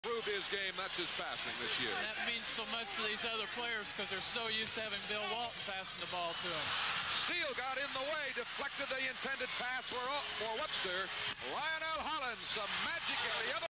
Improved his game. That's his passing this year. And that means so much to these other players because they're so used to having Bill Walton passing the ball to them. Steele got in the way, deflected the intended pass for Webster. Lionel Hollins, some magic at the other